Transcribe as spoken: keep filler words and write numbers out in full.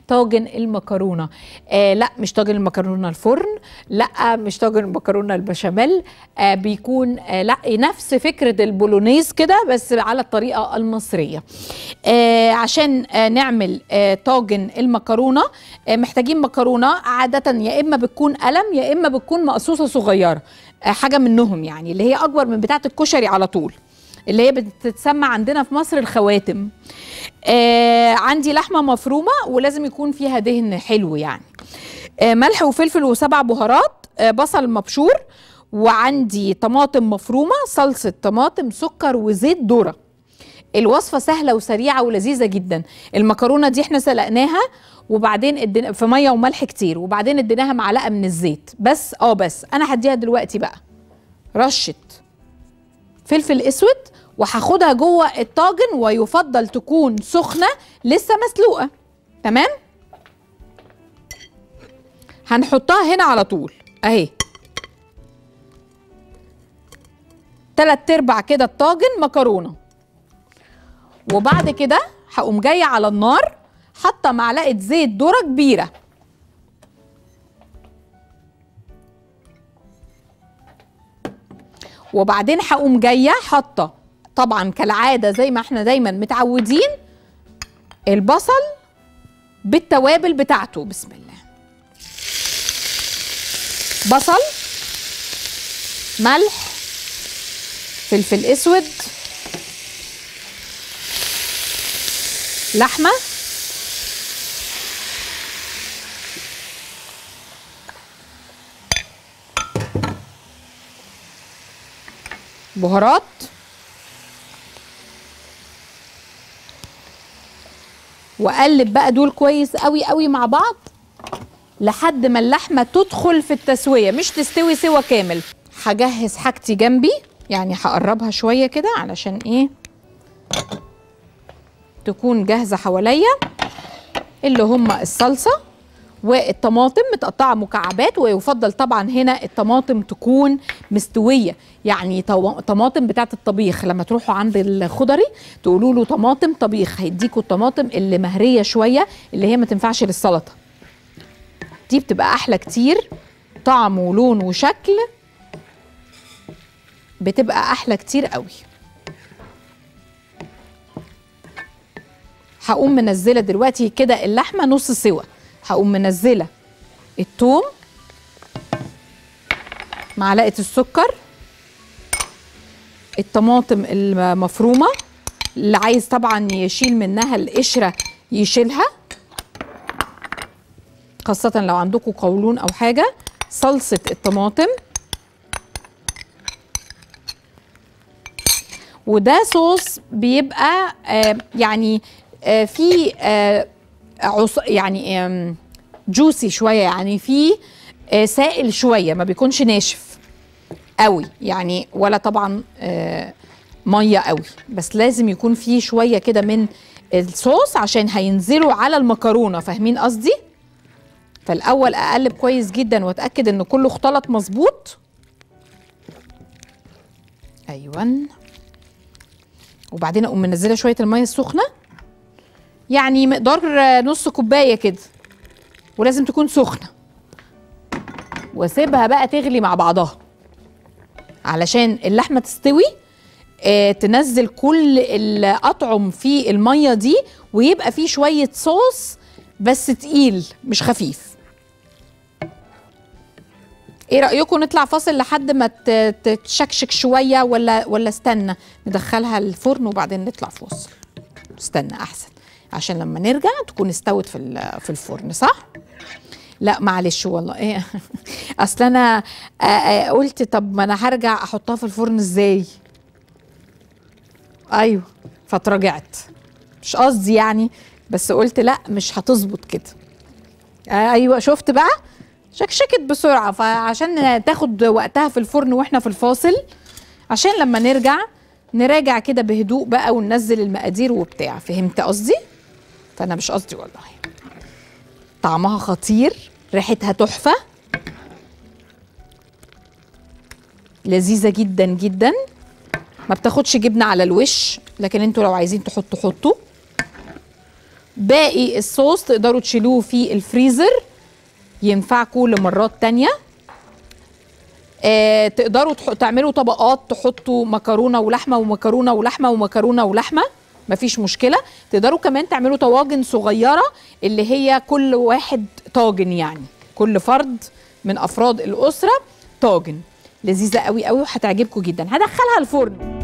طاجن المكرونه. آه لا مش طاجن المكرونه الفرن، لا مش طاجن المكرونه البشاميل، آه بيكون آه لا نفس فكره البولونيز كده بس على الطريقه المصريه. آه عشان آه نعمل آه طاجن المكرونه آه محتاجين مكرونه عاده يا اما بتكون قلم يا اما بتكون مقصوصه صغيره، آه حاجه منهم يعني اللي هي اكبر من بتاعه الكشري على طول، اللي هي بتتسمى عندنا في مصر الخواتم. آه عندي لحمه مفرومه ولازم يكون فيها دهن حلو يعني. آه ملح وفلفل وسبع بهارات، آه بصل مبشور، وعندي طماطم مفرومه، صلصه طماطم، سكر وزيت ذره. الوصفه سهله وسريعه ولذيذه جدا. المكرونه دي احنا سلقناها وبعدين ادينا في ميه وملح كتير وبعدين اديناها معلقه من الزيت بس. اه بس انا هديها دلوقتي بقى رشه فلفل اسود وهاخدها جوه الطاجن، ويفضل تكون سخنه لسه مسلوقه. تمام، هنحطها هنا على طول اهي، تلات ارباع كده الطاجن مكرونه. وبعد كده هقوم جايه على النار حاطه معلقه زيت ذره كبيره، وبعدين هقوم جايه حاطه طبعا كالعاده زي ما احنا دايما متعودين البصل بالتوابل بتاعته. بسم الله. بصل، ملح، فلفل اسود، لحمه، بهارات، واقلب بقى دول كويس قوي قوي مع بعض لحد ما اللحمه تدخل في التسويه مش تستوي سوا كامل. هجهز حاجتي جنبي يعني هقربها شويه كده علشان ايه تكون جاهزه حواليا، اللي هم الصلصه والطماطم متقطعه مكعبات، ويفضل طبعا هنا الطماطم تكون مستويه، يعني طماطم بتاعه الطبيخ. لما تروحوا عند الخضري تقولوا له طماطم طبيخ هيديكوا الطماطم اللي مهريه شويه اللي هي ما تنفعش للسلطه، دي بتبقى احلى كتير، طعم ولون وشكل بتبقى احلى كتير قوي. هقوم منزله دلوقتي كده اللحمه نص سوا، هقوم منزله الثوم، معلقه السكر، الطماطم المفرومه اللي عايز طبعا يشيل منها القشره يشيلها، خاصه لو عندكم قولون او حاجه، صلصه الطماطم، وده صوص بيبقى آه يعني آه في آه عص يعني آه جوسي شويه، يعني في آه سائل شويه، ما بيكونش ناشف قوي يعني ولا طبعا آه ميه قوي، بس لازم يكون فيه شويه كده من الصوص عشان هينزلوا على المكرونه. فاهمين قصدي؟ فالاول اقلب كويس جدا واتاكد ان كله اختلط مظبوط. ايوه، وبعدين اقوم منزله شويه الميه السخنه، يعني مقدار نص كوبايه كده، ولازم تكون سخنه، واسيبها بقى تغلي مع بعضها علشان اللحمه تستوي، آه تنزل كل الاطعم في الميه دي ويبقى فيه شويه صوص بس تقيل مش خفيف. ايه رايكم نطلع فاصل لحد ما تتشكشك شويه ولا ولا استنى ندخلها الفرن وبعدين نطلع فاصل؟ استنى احسن عشان لما نرجع تكون استوت في في الفرن، صح؟ لا معلش والله ايه اصل انا قلت طب ما انا هرجع احطها في الفرن ازاي؟ ايوه فتراجعت، مش قصدي يعني، بس قلت لا مش هتظبط كده. ايوه شفت بقى شكشكت بسرعه، فعشان تاخد وقتها في الفرن واحنا في الفاصل عشان لما نرجع نراجع كده بهدوء بقى وننزل المقادير وبتاع. فهمت قصدي؟ فانا مش قصدي والله. طعمها خطير، ريحتها تحفه، لذيذه جدا جدا، ما بتاخدش جبنه على الوش، لكن انتوا لو عايزين تحطوا حطوا. باقي الصوص تقدروا تشيلوه في الفريزر ينفعكم لمرات تانية. آه تقدروا تعملوا طبقات، تحطوا مكرونه ولحمه ومكرونه ولحمه ومكرونه ولحمه، مفيش مشكله. تقدروا كمان تعملوا طواجن صغيره اللي هي كل واحد طاجن، يعني كل فرد من افراد الاسره طاجن. لذيذه قوي قوي وهتعجبكم جدا. هدخلها الفرن.